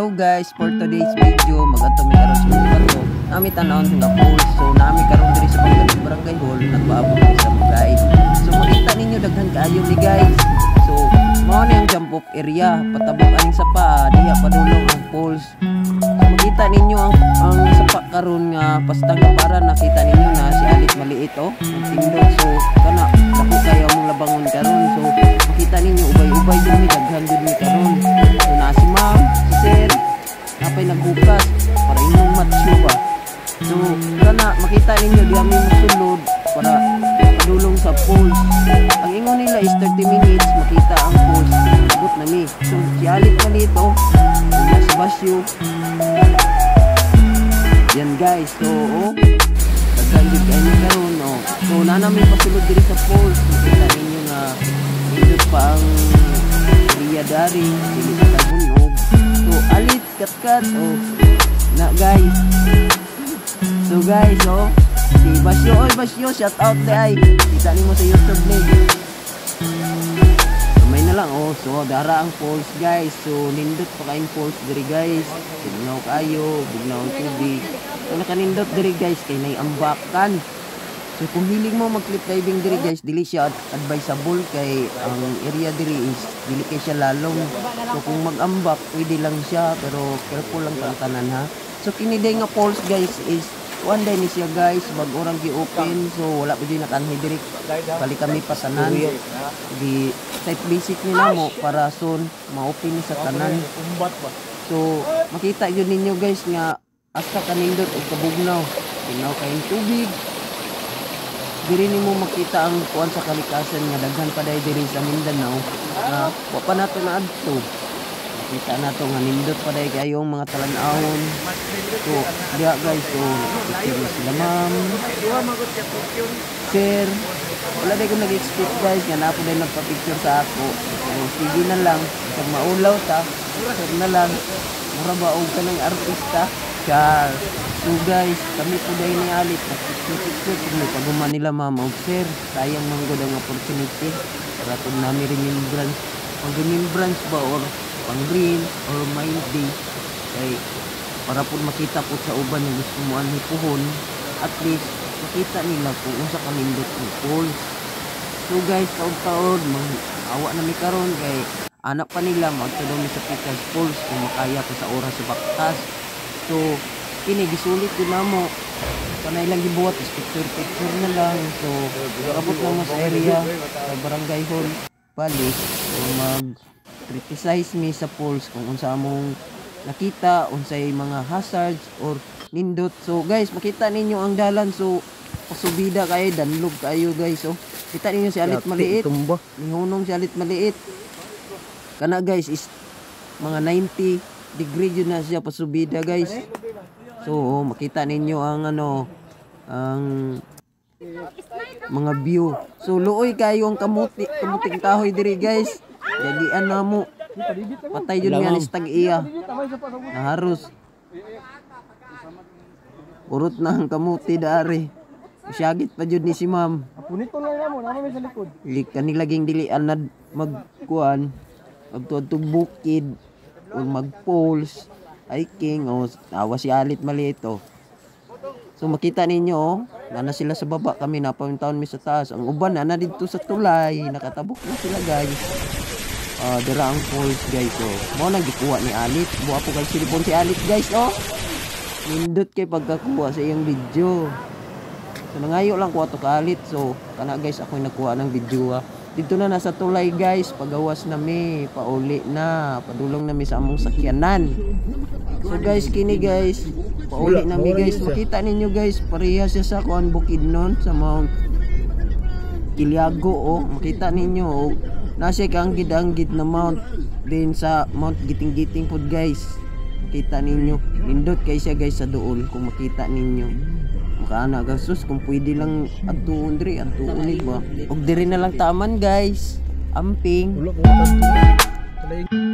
Hello guys, for today's video magadto mi karon sa bato. Nami tanawon nga pool. So nami karon diri sa barangay hall nagpaabot sa mga guys. So makita ninyo daghan kaayo ni guys. So mao na yung jump off area, patabok aning sapa, diha padulong ang pools. So makita ninyo ang sapa karon nga pastang para nakita ninyo na si alit maliit oh, ang tindog. So kana dako kayo mong labangon karon. So makita ninyo ubay-ubay din ni daghan jud ni karon. So na si ma'am, si sir, napay nagbukas para inyong matsyo ba. So kana makita ninyo di kami mosulod para padulong sa pools. Ang ingon nila is 30 minutes makita ang pools. Abot na mi. So si alit maliit oh, mas basyo. Yan guys, so oh, daghan jud kayo karon oh. So nanami pasulod diri sa pools. Makita ninyo nga indot pa ang area dari dili sa tabunog. So alit kat oh na guys. So guys oh, si Basyo, oy Basyo, shout out day. Kita nimo sa YouTube ni. May na lang oh. So dara ang pools guys. So nindot pa kaayong pools diri guys. Bugnaw kayo, bugnaw ang tubig. So nakanindot diri guys kay nay ambakan. So kung hiling mo mag-cliff diving diri guys, dili siya advisable kay ang area diri is dili kay siya lalong. So kung mag-ambak pwede lang siya pero careful lang kang tanan ha. So kini day nga pools guys is one day ni siya guys, bag orang gi-open. So wala pa di nakanhi diri. Bali kami patanan. Di type basic nila mo para soon ma-open ni sa tanan. So makita yun ninyo guys nga asa kanindot og kabugnaw. Bugnaw kayong tubig. Diri nimo makita ang kuan sa kalikasan nga daghan pa day diri sa Mindanao. Wa pa nato na adto. Kita nato nga nindot pa day kayong mga talan-awon. So diha guys, so picture sila ma'am, sir. Wala day ko nag-expect guys nga napo day nagpa-picture sa ako. So sige na lang, kung maulaw ta, sir na lang. Mura ba og kanang artista? Char. So guys, kami po day ni alit nagpicture kung paguman nila ma'am og sir. Sayang man gud ang opportunity para kung nami remembrance. Pag remembrance ba or pang green or mind day kay para po makita po sa uban yung gusto mo anhipuhon, at least makita nila kung unsa kanindot ng pools. So guys, taon-taon awa na mi karon kay anak pa nila magtudong sa Picas Falls kung makaya ko sa oras sa baktas. So kini gisulit din namo kanay lang gibuhat is picture na lang. So abot lang sa area sa barangay hall balik. So mag criticize mi sa pools kung unsa among nakita, unsay mga hazards or nindot. So guys, makita ninyo ang dalan. So pasubida kayo, danlog kayo guys. So kita ninyo si alit maliit, nihunong si alit maliit. Kana guys is mga 90 degree yun na siya pasubida guys. So makita ninyo ang ano, ang mga view. So luoy kayo ang kamuting kahoy diri guys. Jadi ano mo patay yun nga nis tag-iya naharos urot na ang kamuti dari syagit pa yun ni si ma'am. Punito lang na mo, naman may sa likod. Kanilaging dilian na magkuhan magtuwad bukid o mag-pools hiking o awa si alit maliit oh. So makita ninyo oh, nana sila sa baba, kami napamintaon mi sa taas. Ang uban na dito sa tulay, nakatabok na sila guys. Dira ang pools guys oh. Mo nang gikuha ni alit. Buha po kay silipon si alit guys oh. Nindot kay pagkakuha sa iyang video. So nangayo lang kuha to ka alit. So kana guys ako nagkuha ng video dito na nasa tulay guys. Pagawas nami, pauli na, padulong nami sa among sakyanan. So guys kini guys, pauli nami guys. Makita ninyo guys, pareha siya sa kuan Bukidnon sa Mount Iliago oh. Makita ninyo oh. Nasa kang gid na mount din sa Mount Giting-Giting pod guys. Makita ninyo, nindot kay siya guys sa duol kung makita ninyo. Makaana gasus kung pwede lang adtuon diri, adtuon ba. Og diri na lang taman guys. Amping.